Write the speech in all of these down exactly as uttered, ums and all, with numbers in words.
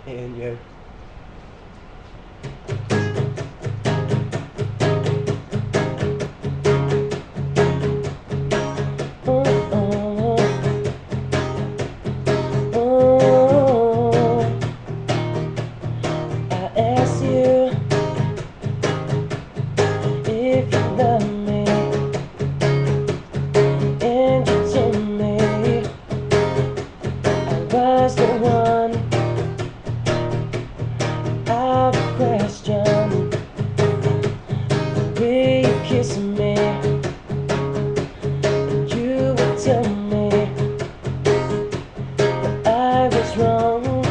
in you. Was the one out of question. The way you kiss me, and you would tell me that I was wrong.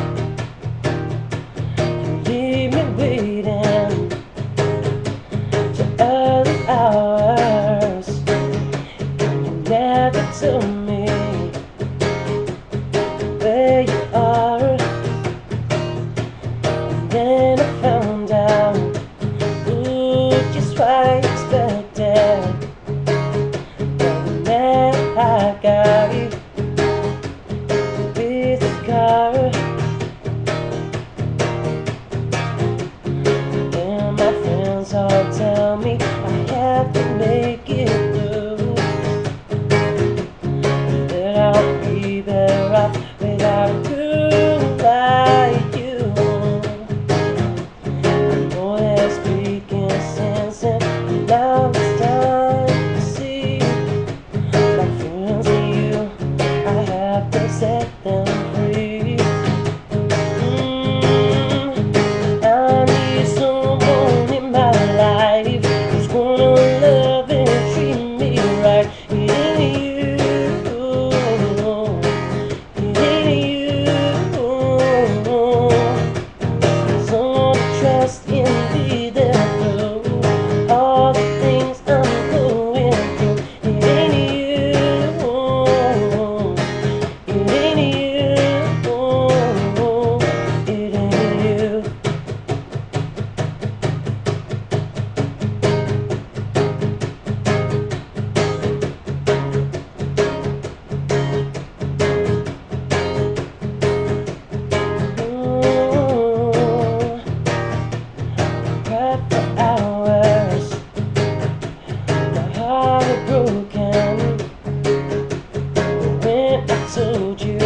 You leave me waiting to early hours, and you never told me where you are. And then I found out, ooh, just what I expected. And now I got you with the car. And my friends all tell me I have to make it through, that I'll be better off without a girl like you. I know they're speaking sense, and now it's time to see my friends and you. I have to set them free. mm, I need someone in my life who's gonna love and treat me right. It ain't you. Trust in me there through all the things I'm going through. It ain't you, it ain't you, it ain't you. For hours, my heart is broken. When I told you,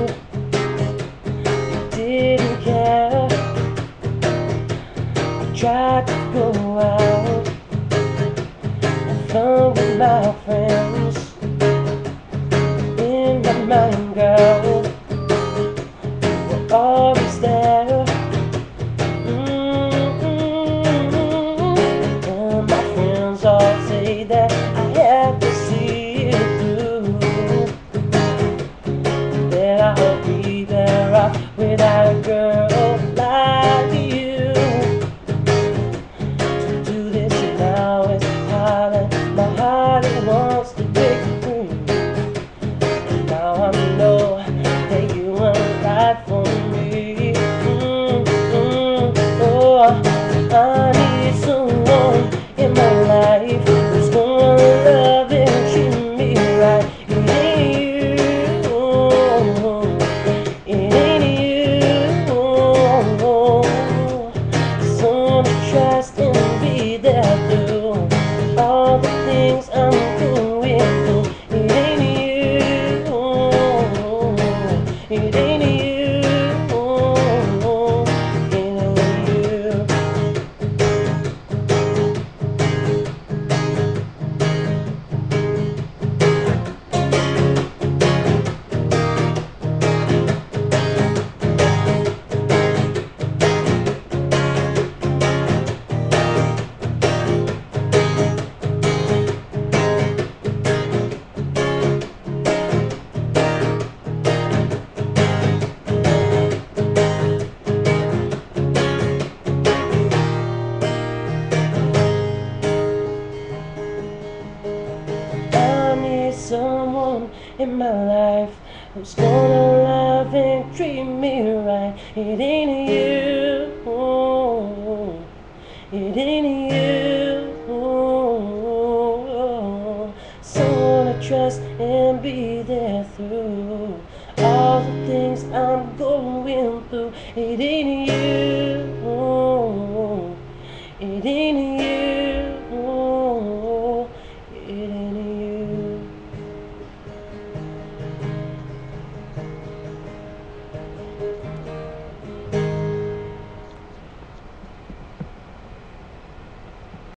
you didn't care. I tried to go out and fun with my friends. In my mind, girl, you were always there. All say that I have to see it through, that I'll be better off without a girl like you. To do this now is hard, and my heart it wants to break free. And now I know that you weren't right for me. mm-hmm. Oh, I need someone in my life who's gonna love and treat me right. It ain't you, it ain't you. Someone to trust and be there through all the things I'm going through. It ain't you, it ain't you. Someone in my life who's gonna love and treat me right. It ain't you, it ain't you. Someone to trust and be there through all the things I'm going going through. It ain't you.